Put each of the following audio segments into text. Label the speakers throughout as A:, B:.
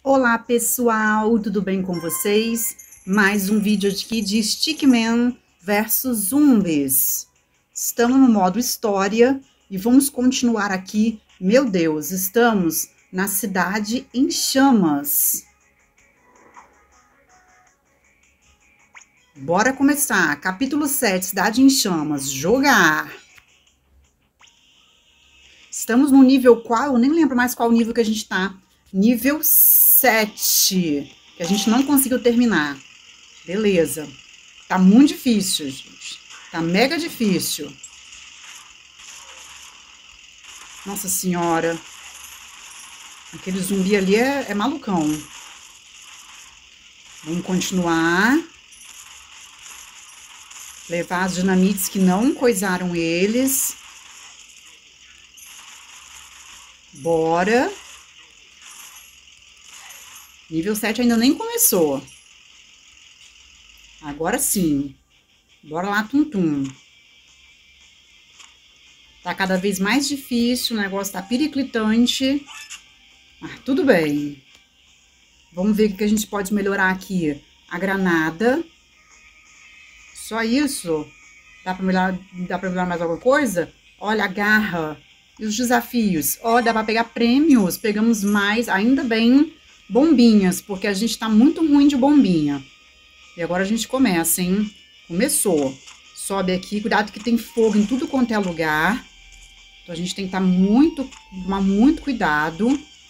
A: Olá pessoal, tudo bem com vocês? Mais um vídeo aqui de Stickman versus zumbis. Estamos no modo história e vamos continuar aqui. Meu Deus, estamos na cidade em chamas. Bora começar. Capítulo 7, Cidade em Chamas. Jogar. Estamos no nível qual? Eu nem lembro mais qual nível que a gente tá. Nível 7, que a gente não conseguiu terminar. Beleza. Tá muito difícil, gente. Tá mega difícil. Nossa senhora. Aquele zumbi ali é malucão. Vamos continuar. Levar as dinamites que não coisaram eles. Bora. Nível 7 ainda nem começou. Agora sim. Bora lá, tum-tum. Tá cada vez mais difícil, o negócio tá periclitante. Mas tudo bem. Vamos ver o que a gente pode melhorar aqui. A granada. Só isso? Dá pra melhorar mais alguma coisa? Olha, a garra. E os desafios? Ó, dá pra pegar prêmios. Pegamos mais, ainda bem, bombinhas, porque a gente tá muito ruim de bombinha. E agora a gente começa, hein? Começou. Sobe aqui, cuidado que tem fogo em tudo quanto é lugar. Então a gente tem que tomar muito cuidado.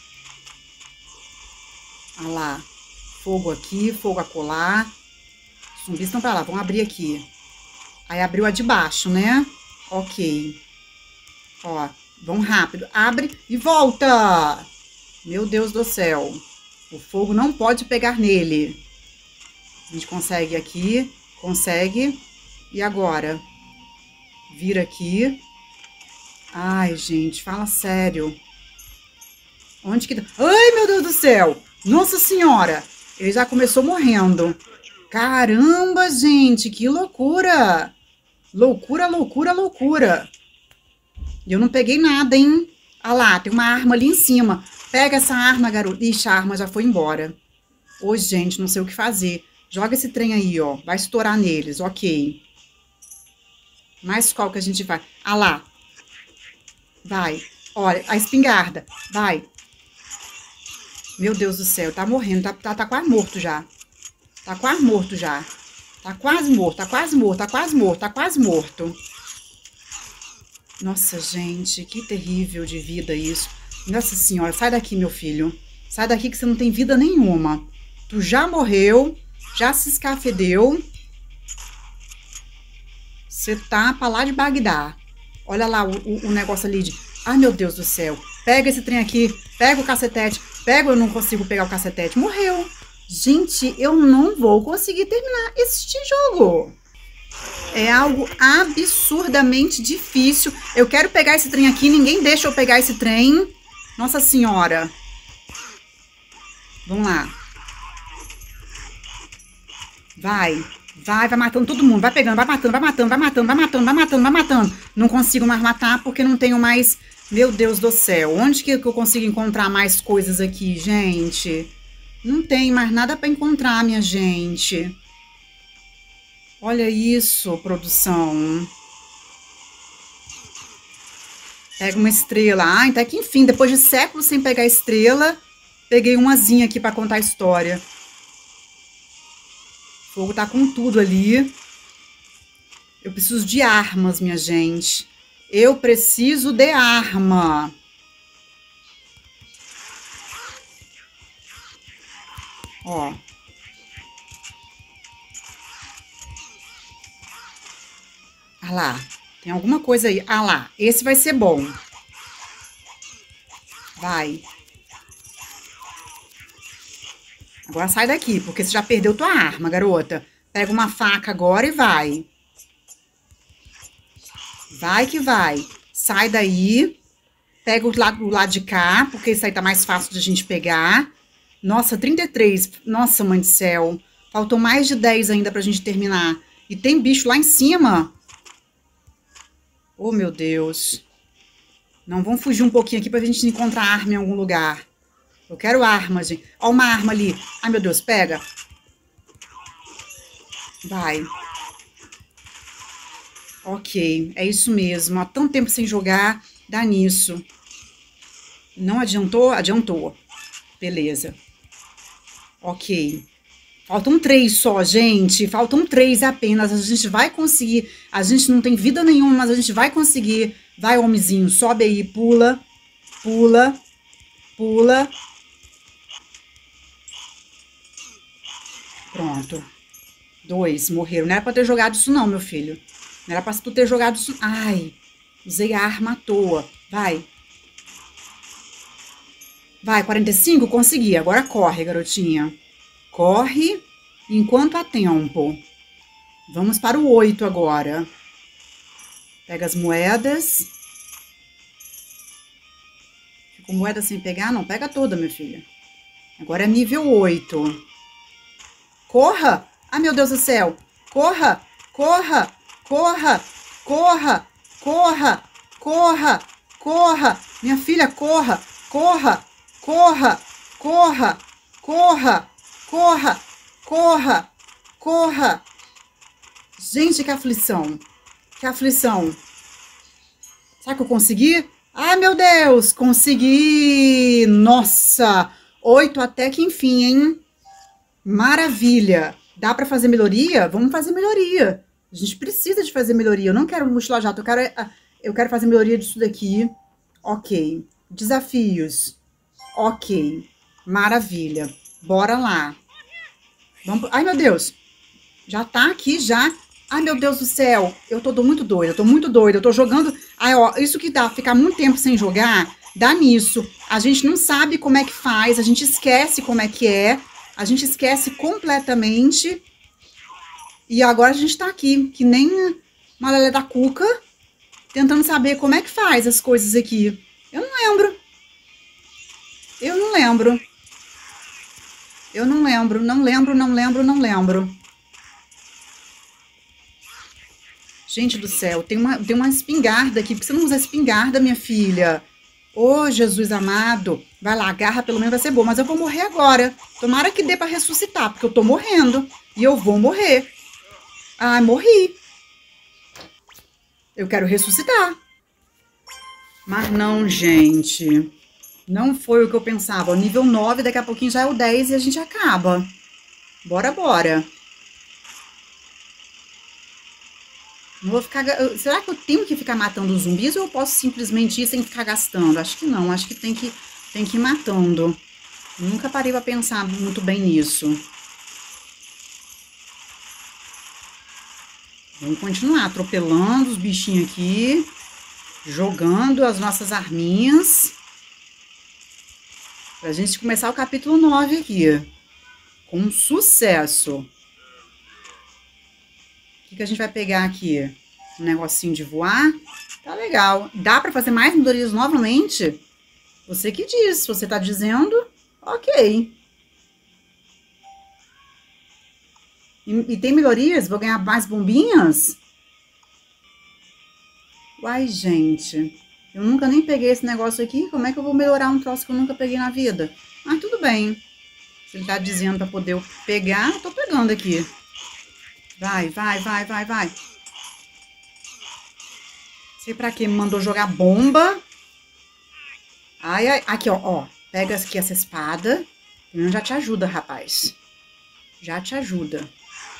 A: Olha lá. Fogo aqui, fogo acolá. Os zumbis estão pra lá, vamos abrir aqui. Aí abriu a de baixo, né? Ok. Ó, vamos rápido. Abre e volta! Meu Deus do céu. O fogo não pode pegar nele. A gente consegue aqui. Consegue. E agora? Vira aqui. Ai, gente, fala sério. Onde que tá? Ai, meu Deus do céu! Nossa Senhora! Ele já começou morrendo. Caramba, gente, que loucura! Loucura, loucura, loucura. E eu não peguei nada, hein? Ah lá, tem uma arma ali em cima. Pega essa arma, garoto. Ixi, a arma já foi embora. Ô, gente, não sei o que fazer. Joga esse trem aí, ó. Vai estourar neles, ok. Mas qual que a gente vai? Ah lá. Vai. Olha, a espingarda. Vai. Meu Deus do céu, tá morrendo. Tá quase morto já. Tá quase morto já. Tá quase morto, tá quase morto, tá quase morto, tá quase morto. Nossa, gente, que terrível de vida isso. Nossa senhora, sai daqui, meu filho. Sai daqui que você não tem vida nenhuma. Tu já morreu, já se escafedeu. Você tá pra lá de Bagdá. Olha lá o negócio ali de... Ai, meu Deus do céu. Pega esse trem aqui, pega o cacetete. Pega, eu não consigo pegar o cacetete. Morreu. Gente, eu não vou conseguir terminar este jogo. É algo absurdamente difícil. Eu quero pegar esse trem aqui, ninguém deixa eu pegar esse trem. Nossa senhora. Vamos lá. Vai matando todo mundo. Vai pegando, vai matando, vai matando, vai matando, vai matando, vai matando, vai matando. Não consigo mais matar porque não tenho mais... Meu Deus do céu. Onde que eu consigo encontrar mais coisas aqui, gente? Não tem mais nada para encontrar, minha gente. Olha isso, produção. Pega uma estrela. Ah, até que enfim, depois de séculos sem pegar estrela, peguei umazinha aqui para contar a história. O fogo tá com tudo ali. Eu preciso de armas, minha gente. Eu preciso de arma. Ó. Ah lá, tem alguma coisa aí. Ah lá, esse vai ser bom. Vai. Agora sai daqui, porque você já perdeu tua arma, garota. Pega uma faca agora e vai. Vai que vai. Sai daí. Pega o lado de cá, porque esse aí tá mais fácil de a gente pegar. Nossa, 33. Nossa, mãe do céu. Faltou mais de 10 ainda pra gente terminar. E tem bicho lá em cima. Oh, meu Deus. Não, vamos fugir um pouquinho aqui pra gente encontrar arma em algum lugar. Eu quero arma, gente. Ó, uma arma ali. Ai, meu Deus, pega. Vai. Ok, é isso mesmo. Há tanto tempo sem jogar, dá nisso. Não adiantou? Adiantou. Beleza. Ok. Faltam 3 só, gente. Faltam 3 apenas. A gente vai conseguir. A gente não tem vida nenhuma, mas a gente vai conseguir. Vai, homenzinho, sobe aí, pula. Pula. Pula. Pronto. 2 morreram. Não era pra ter jogado isso não, meu filho. Não era pra tu ter jogado isso. Ai, usei a arma à toa. Vai. Vai, 45? Consegui. Agora corre, garotinha. Corre enquanto há tempo. Vamos para o 8 agora. Pega as moedas. Ficou moeda sem pegar? Não, pega toda, minha filha. Agora é nível 8. Corra! Ai, meu Deus do céu! Corra! Corra! Corra! Corra! Corra! Corra! Corra! Minha filha, corra! Corra! Corra! Corra! Corra! Corra! Corra! Corra! Gente, que aflição! Que aflição! Será que eu consegui? Ai, meu Deus! Consegui! Nossa! 8 até que enfim, hein? Maravilha! Dá pra fazer melhoria? Vamos fazer melhoria. A gente precisa de fazer melhoria. Eu não quero mochila jato, eu quero fazer melhoria disso daqui. Ok. Desafios. Ok. Maravilha. Bora lá. Vamos... Ai, meu Deus. Já tá aqui, já. Ai, meu Deus do céu. Eu tô muito doida, eu tô muito doida. Eu tô jogando... Ai, ó, isso que dá, ficar muito tempo sem jogar, dá nisso. A gente não sabe como é que faz, a gente esquece como é que é. A gente esquece completamente. E agora a gente tá aqui, que nem uma lelé da cuca, tentando saber como é que faz as coisas aqui. Eu não lembro. Eu não lembro. Eu não lembro, não lembro, não lembro, não lembro. Gente do céu, tem uma espingarda aqui. Por que você não usa espingarda, minha filha? Ô, Jesus amado. Vai lá, agarra, pelo menos vai ser boa. Mas eu vou morrer agora. Tomara que dê pra ressuscitar, porque eu tô morrendo. E eu vou morrer. Ai, morri. Eu quero ressuscitar. Mas não, gente. Não foi o que eu pensava. O nível 9, daqui a pouquinho já é o 10 e a gente acaba. Bora, bora. Não vou ficar... Será que eu tenho que ficar matando os zumbis ou eu posso simplesmente ir sem ficar gastando? Acho que não. Acho que tem que ir matando. Nunca parei pra pensar muito bem nisso. Vamos continuar atropelando os bichinhos aqui. Jogando as nossas arminhas. Pra gente começar o capítulo 9 aqui. Com sucesso. O que a gente vai pegar aqui? Um negocinho de voar. Tá legal. Dá pra fazer mais melhorias novamente? Você que diz. Se você tá dizendo, ok. E tem melhorias? Vou ganhar mais bombinhas? Uai, gente. Eu nunca nem peguei esse negócio aqui. Como é que eu vou melhorar um troço que eu nunca peguei na vida? Mas tudo bem. Se ele tá dizendo pra poder eu pegar, eu tô pegando aqui. Vai, vai, vai, vai, vai. Sei pra quê? Me mandou jogar bomba. Ai, ai. Aqui, ó. Pega aqui essa espada. Já te ajuda, rapaz. Já te ajuda.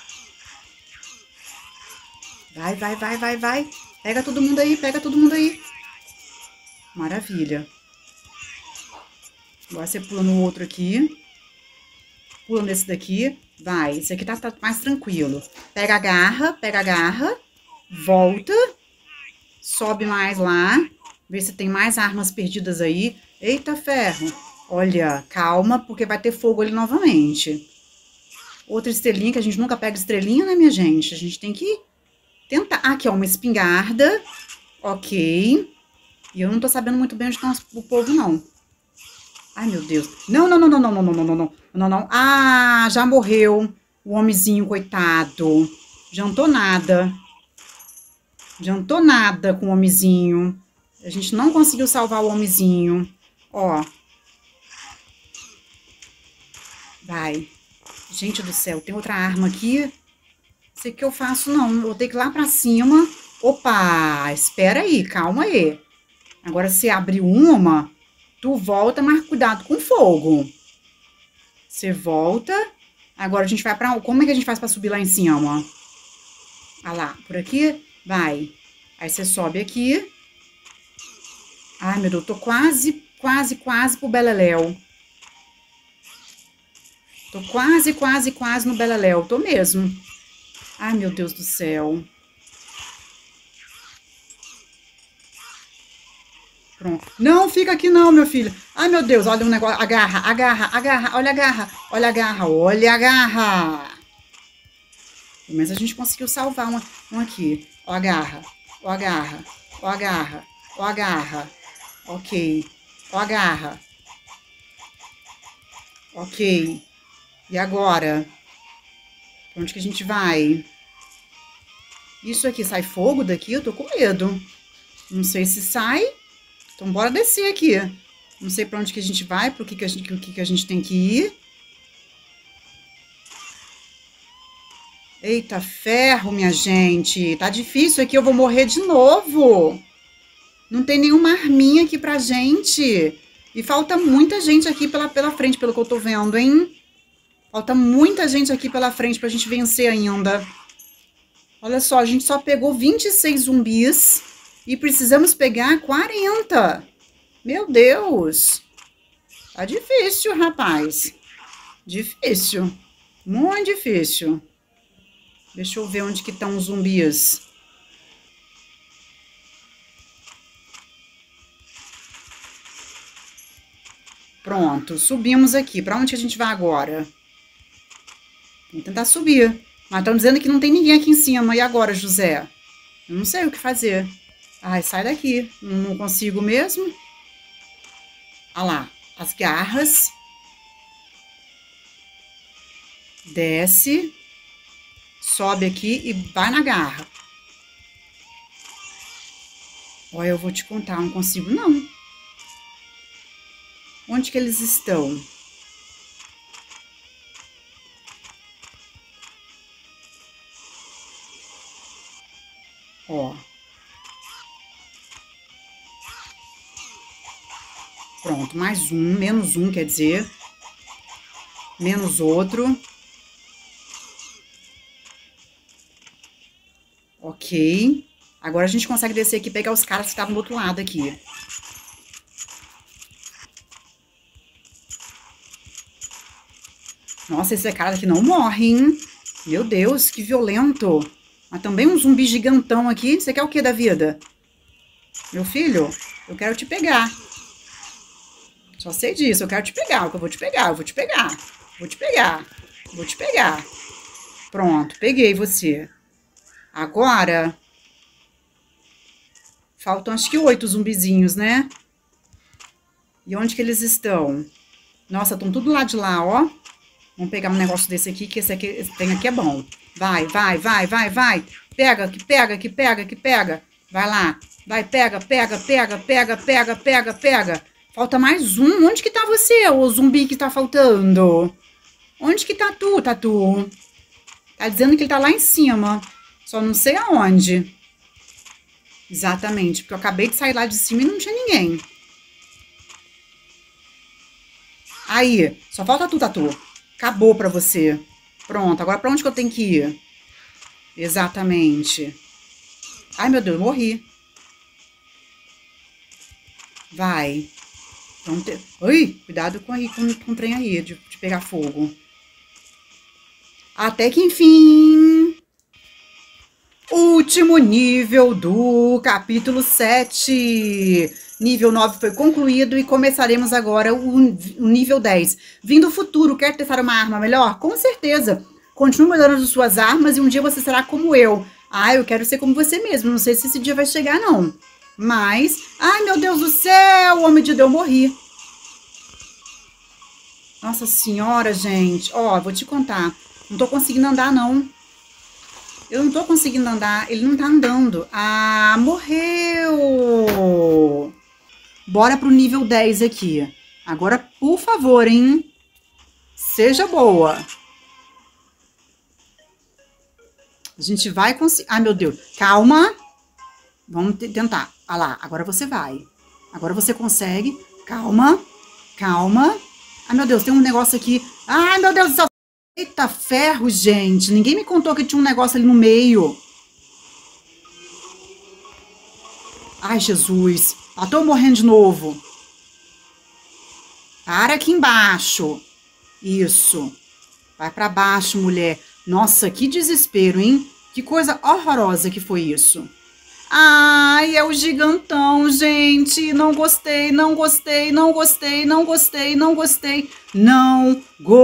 A: Vai, vai, vai, vai, vai. Pega todo mundo aí, pega todo mundo aí. Maravilha. Agora você pula no outro aqui. Pula nesse daqui. Vai, esse aqui tá mais tranquilo. Pega a garra. Volta. Sobe mais lá. Vê se tem mais armas perdidas aí. Eita ferro. Olha, calma, porque vai ter fogo ali novamente. Outra estrelinha, que a gente nunca pega estrelinha, né, minha gente? A gente tem que tentar. Aqui, ó, uma espingarda. Ok. E eu não tô sabendo muito bem onde tá o povo, não. Ai, meu Deus. Não, não, não, não, não, não, não, não, não, não, não, não. Ah, já morreu o homenzinho, coitado. Adiantou nada. Adiantou nada com o homenzinho. A gente não conseguiu salvar o homenzinho. Ó. Vai. Gente do céu, tem outra arma aqui. Não sei o que eu faço, não. Eu vou ter que ir lá pra cima. Opa, espera aí, calma aí. Agora, se abrir uma, tu volta, mas cuidado com fogo. Você volta. Agora a gente vai pra... Como é que a gente faz pra subir lá em cima? Ah lá, por aqui? Vai. Aí você sobe aqui. Ai, meu Deus, tô quase pro beleléu. Tô quase no beleléu. Tô mesmo. Ai, meu Deus do céu. Pronto. Não, fica aqui não, meu filho. Ai, meu Deus, olha um negócio. Agarra. Olha a garra. Olha a garra. Pelo menos a gente conseguiu salvar um aqui. Ó a garra. Ó a garra. Ok. Ó a garra. Ok. E agora? Pra onde que a gente vai? Isso aqui, sai fogo daqui? Eu tô com medo. Não sei se sai. Então, bora descer aqui. Não sei pra onde que a gente vai, pro que a gente tem que ir. Eita, ferro, minha gente. Tá difícil aqui, eu vou morrer de novo. Não tem nenhuma arminha aqui pra gente. E falta muita gente aqui pela frente, pelo que eu tô vendo, hein? Falta muita gente aqui pela frente pra gente vencer ainda. Olha só, a gente só pegou 26 zumbis e precisamos pegar 40. Meu Deus. Tá difícil, rapaz. Difícil. Muito difícil. Deixa eu ver onde que estão os zumbis. Pronto, subimos aqui. Pra onde que a gente vai agora? Vamos tentar subir. Mas estão dizendo que não tem ninguém aqui em cima. E agora, José? Eu não sei o que fazer. Ai, sai daqui. Não consigo mesmo. Olha lá, as garras. Desce. Sobe aqui e vai na garra. Olha, eu vou te contar, não consigo não. Onde que eles estão? Ó. Pronto, mais um, menos um, quer dizer. Menos outro. Ok. Agora a gente consegue descer aqui e pegar os caras que estavam do outro lado aqui. Nossa, esse cara daqui não morre, hein? Meu Deus, que violento. Mas também um zumbi gigantão aqui. Você quer o que da vida? Meu filho, eu quero te pegar. Só sei disso, eu quero te pegar. Eu vou te pegar, eu vou te pegar. Vou te pegar. Vou te pegar. Pronto, peguei você. Agora... Faltam acho que 8 zumbizinhos, né? E onde que eles estão? Nossa, estão tudo lá de lá, ó. Vamos pegar um negócio desse aqui, que esse tem aqui é bom. Vai. Pega, que pega. Vai lá. Vai, pega. Falta mais um. Onde que tá você, o zumbi que tá faltando? Onde que tá tu, Tatu? Tá dizendo que ele tá lá em cima. Só não sei aonde. Exatamente, porque eu acabei de sair lá de cima e não tinha ninguém. Aí, só falta tu, Tatu. Acabou pra você. Pronto, agora pra onde que eu tenho que ir? Exatamente. Ai, meu Deus, eu morri. Vai. Então, ui, cuidado com o trem aí, de pegar fogo. Até que enfim... Último nível do capítulo 7. Nível 9 foi concluído e começaremos agora o nível 10. Vindo do futuro, quer testar uma arma melhor? Com certeza. Continue melhorando suas armas e um dia você será como eu. Ah, eu quero ser como você mesmo. Não sei se esse dia vai chegar, não. Mas... Ai, meu Deus do céu! Homem de Deus, eu morri. Nossa senhora, gente. Ó, vou te contar. Não tô conseguindo andar, não. Eu não tô conseguindo andar. Ele não tá andando. Ah, morreu! Bora pro nível 10 aqui. Agora, por favor, hein? Seja boa. A gente vai conseguir. Ai, meu Deus. Calma. Vamos tentar. Ah lá, agora você vai. Agora você consegue. Calma. Calma. Ai, meu Deus, tem um negócio aqui. Ai, meu Deus do céu. Eita ferro, gente. Ninguém me contou que tinha um negócio ali no meio. Ai, Jesus. Ah, tô morrendo de novo. Para aqui embaixo. Isso. Vai pra baixo, mulher. Nossa, que desespero, hein? Que coisa horrorosa que foi isso. Ai, é o gigantão, gente. Não gostei, não gostei, não gostei, não gostei, não gostei. Não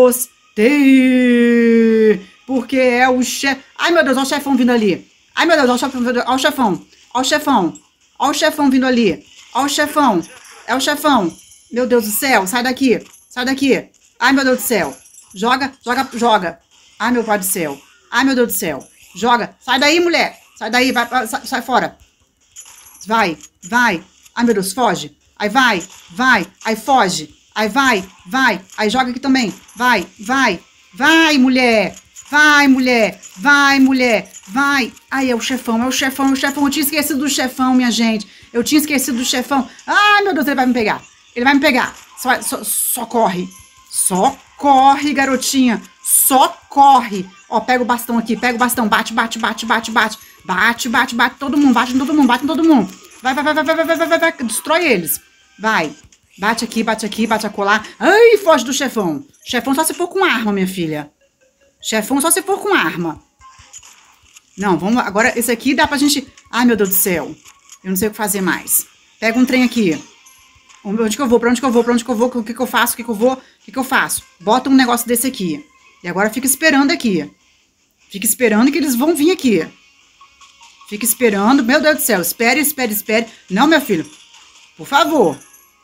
A: gostei. Porque é o chefe. Ai, meu Deus, olha o chefão vindo ali. Ai, meu Deus, olha o chefão vindo ali. Olha o chefão. Olha o chefão. Olha o chefão vindo ali. Olha o chefão. É o chefão. Meu Deus do céu, sai daqui. Sai daqui. Ai, meu Deus do céu. Joga, joga, joga. Ai, meu pai do céu. Ai, meu Deus do céu. Joga. Sai daí, mulher. Sai daí, vai, sai fora. Vai, vai. Ai, meu Deus, foge. Aí vai, vai. Aí foge. Aí vai, vai. Aí joga aqui também. Vai, vai. Vai, mulher. Vai, mulher. Vai, mulher. Vai. Ai, é o chefão, é o chefão, é o chefão. Eu tinha esquecido do chefão, minha gente. Eu tinha esquecido do chefão. Ai, meu Deus, ele vai me pegar. Ele vai me pegar. Só corre. Só corre, garotinha. Só corre. Ó, pega o bastão aqui. Pega o bastão. Bate, bate, bate, bate, bate. Bate, bate, bate. Todo mundo. Bate em todo mundo. Bate em todo mundo. Vai, vai, vai, vai, vai, vai, vai, vai, vai. Destrói eles. Vai. Bate aqui, bate acolá. Ai, foge do chefão. Chefão só se for com arma, minha filha. Chefão só se for com arma. Não, vamos. Agora, esse aqui dá pra gente. Ai, meu Deus do céu. Eu não sei o que fazer mais. Pega um trem aqui. Onde que eu vou? Pra onde que eu vou? Pra onde que eu vou? O que que eu faço? O que que eu vou? O que que eu faço? Bota um negócio desse aqui. E agora fica esperando aqui. Fica esperando que eles vão vir aqui. Fica esperando. Meu Deus do céu. Espere, espere, espere. Não, meu filho. Por favor.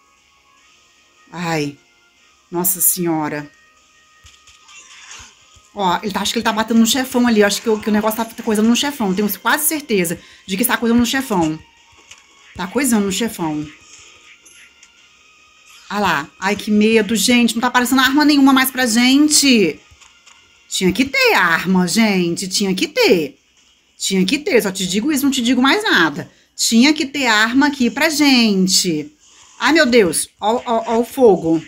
A: Ai. Nossa Senhora. Ó, acho que ele tá batendo no chefão ali. Eu acho que o negócio tá coisando no chefão. Tenho quase certeza de que está coisando no chefão. Tá coisando no chefão. Ah lá. Ai, que medo, gente. Não tá aparecendo arma nenhuma mais pra gente. Tinha que ter arma, gente. Tinha que ter. Tinha que ter. Só te digo isso, não te digo mais nada. Tinha que ter arma aqui pra gente. Ai, meu Deus. Ó o fogo.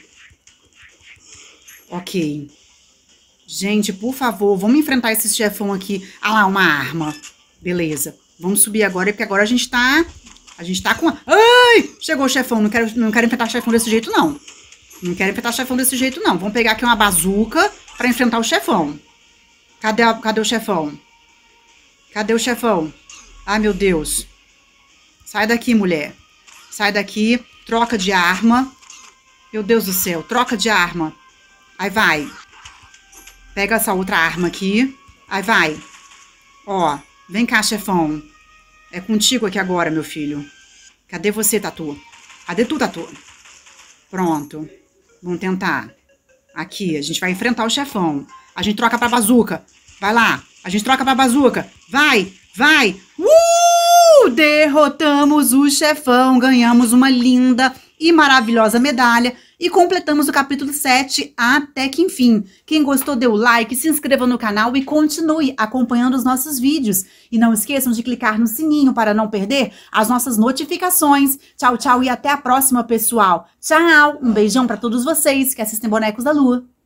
A: Ok. Gente, por favor, vamos enfrentar esse chefão aqui. Ah lá, uma arma. Beleza. Vamos subir agora, porque agora a gente tá com... Ai! Chegou o chefão. Não quero enfrentar o chefão desse jeito, não. Não quero enfrentar o chefão desse jeito, não. Vamos pegar aqui uma bazuca pra enfrentar o chefão. Cadê o chefão? Cadê o chefão? Ai, meu Deus. Sai daqui, mulher. Sai daqui. Troca de arma. Meu Deus do céu. Troca de arma. Aí vai. Pega essa outra arma aqui. Aí vai. Ó. Vem cá, chefão. É contigo aqui agora, meu filho. Cadê você, Tatu? Cadê tu, Tatu? Pronto. Vamos tentar. Aqui, a gente vai enfrentar o chefão. A gente troca pra bazuca. Vai lá. A gente troca pra bazuca. Vai, vai. Derrotamos o chefão. Ganhamos uma linda e maravilhosa medalha. E completamos o capítulo 7 até que enfim. Quem gostou, dê o like, se inscreva no canal e continue acompanhando os nossos vídeos. E não esqueçam de clicar no sininho para não perder as nossas notificações. Tchau, tchau e até a próxima, pessoal. Tchau! Um beijão para todos vocês que assistem Bonecos da Lua.